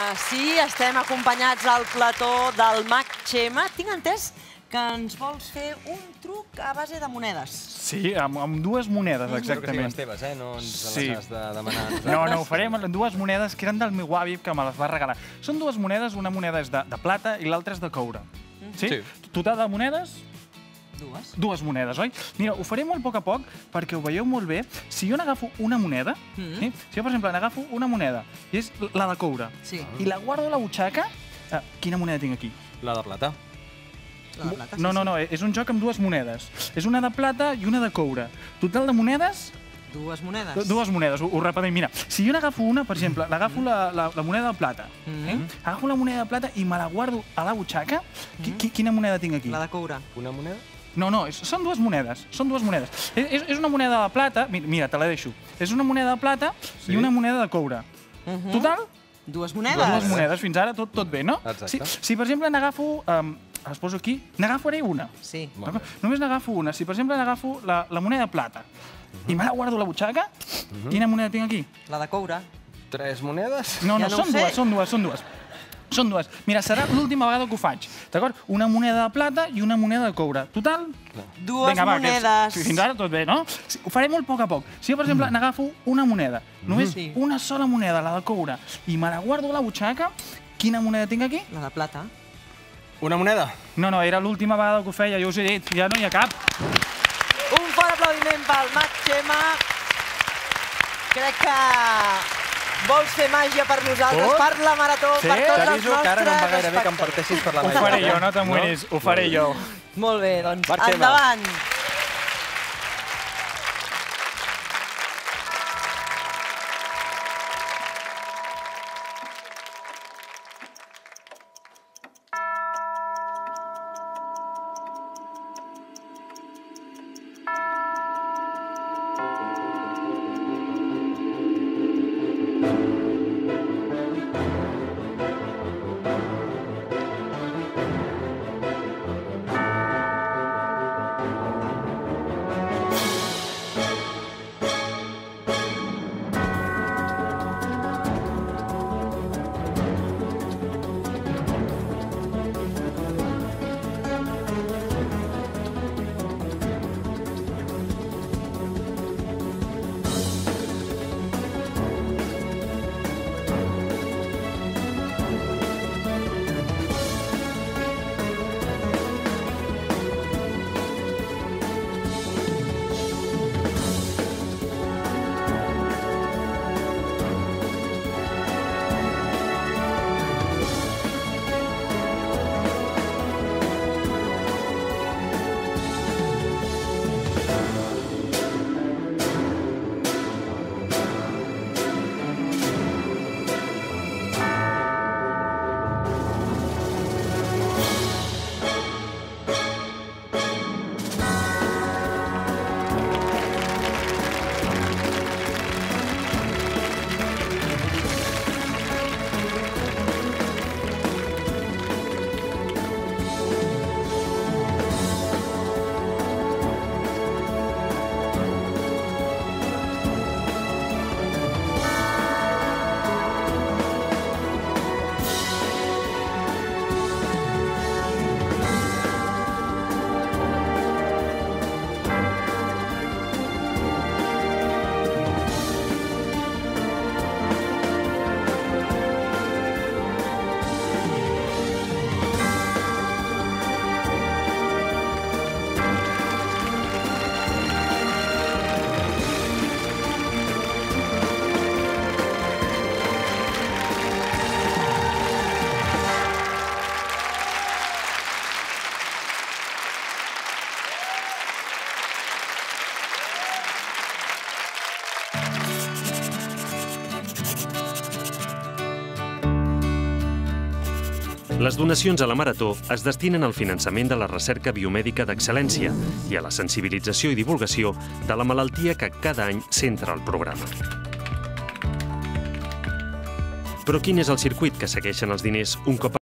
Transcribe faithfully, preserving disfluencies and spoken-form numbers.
sí, estem acompanyats al plató del Mag Xema. Tinc entès que ens vols fer un truc a base de monedes. Sí, amb dues monedes, exactament. Espero que siguin les teves, eh? No ens les has de demanar. No, no, ho farem amb dues monedes que eren del meu avi, que me les va regalar. Són dues monedes, una moneda és de plata i l'altra és de coure. Sí? Total de monedes? Dues. Dues monedes, oi? Mira, ho faré molt a poc a poc perquè ho veieu molt bé. Si jo n'agafo una moneda, si jo, per exemple, n'agafo una moneda, i és la de coure, i la guardo a la butxaca, quina moneda tinc aquí? La de plata. La de plata, sí. No, no, no, és un joc amb dues monedes. És una de plata i una de coure. Total de monedes... Dues monedes. Dues monedes, ho repetim. Mira, si jo n'agafo una, per exemple, l'agafo la moneda de plata, agafo la moneda de plata i me la guardo a la butxaca, quina moneda tinc aquí? La de coure. Una moneda? No, no, són dues monedes, són dues monedes. És una moneda de plata, mira, te la deixo. És una moneda de plata i una moneda de coure. Total? Dues monedes. Dues monedes, fins ara tot bé, no? Exacte. Si, per exemple, n'agafo... Les poso aquí, n'agafaré una. Sí. Només n'agafo una. Si, per exemple, n'agafo la moneda de plata i me la guardo a la butxaca, quina moneda tinc aquí? La de coure. Tres monedes? No, no, són dues, són dues, són dues. Són dues. Mira, serà l'última vegada que ho faig, d'acord? Una moneda de plata i una moneda de coure. Total? Dues monedes. Fins ara tot bé, no? Ho faré molt a poc a poc. Si jo, per exemple, n'agafo una moneda, només una sola moneda, la de coure, i me la guardo a la butxaca, quina moneda tinc aquí? La de plata. Una moneda? No, no, era l'última vegada que ho feia, jo us he dit, ja no hi ha cap. Un fort aplaudiment pel Mag Xema. Crec que vols fer màgia per nosaltres, per la marató, per tots els nostres espectadors. Que ara no em va gaire bé que em parteixis per la màgia. Ho faré jo, no t'amoïnis, ho faré jo. Molt bé, doncs endavant. Les donacions a la Marató es destinen al finançament de la recerca biomèdica d'excel·lència i a la sensibilització i divulgació de la malaltia que cada any centra el programa. Però quin és el circuit que segueixen els diners un cop